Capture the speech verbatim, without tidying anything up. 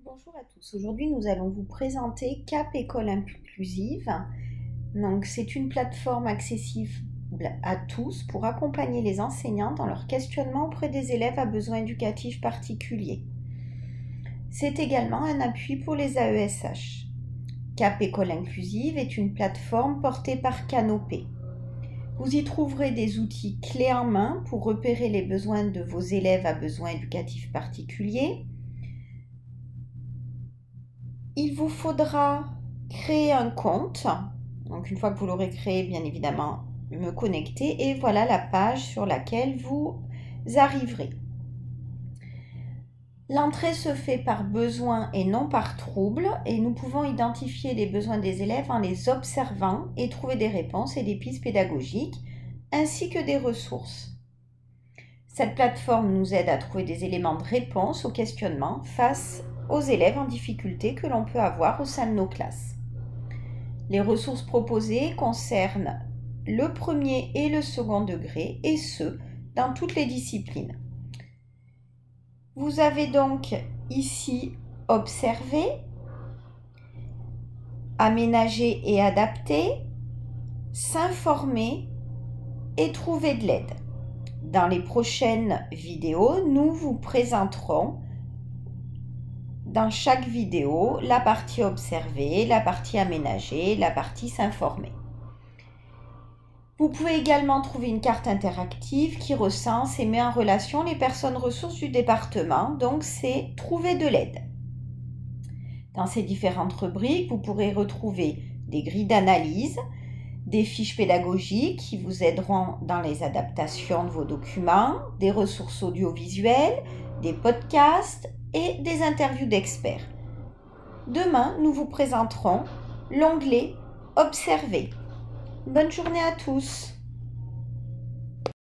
Bonjour à tous, aujourd'hui nous allons vous présenter Cap École Inclusive. Donc, c'est une plateforme accessible à tous pour accompagner les enseignants dans leur questionnement auprès des élèves à besoins éducatifs particuliers. C'est également un appui pour les A E S H. Cap École Inclusive est une plateforme portée par Canopé. Vous y trouverez des outils clés en main pour repérer les besoins de vos élèves à besoins éducatifs particuliers. Il vous faudra créer un compte. Donc une fois que vous l'aurez créé, bien évidemment, me connecter et voilà la page sur laquelle vous arriverez. L'entrée se fait par besoin et non par trouble et nous pouvons identifier les besoins des élèves en les observant et trouver des réponses et des pistes pédagogiques ainsi que des ressources. Cette plateforme nous aide à trouver des éléments de réponse aux questionnements face aux élèves en difficulté que l'on peut avoir au sein de nos classes. Les ressources proposées concernent le premier et le second degré, et ce, dans toutes les disciplines. Vous avez donc ici observé, aménager et adapter, s'informer et trouver de l'aide. Dans les prochaines vidéos, nous vous présenterons dans chaque vidéo la partie observer, la partie aménager, la partie s'informer. Vous pouvez également trouver une carte interactive qui recense et met en relation les personnes ressources du département, donc c'est trouver de l'aide. Dans ces différentes rubriques, vous pourrez retrouver des grilles d'analyse, des fiches pédagogiques qui vous aideront dans les adaptations de vos documents, des ressources audiovisuelles, des podcasts et des interviews d'experts. Demain, nous vous présenterons l'onglet Observer. Bonne journée à tous!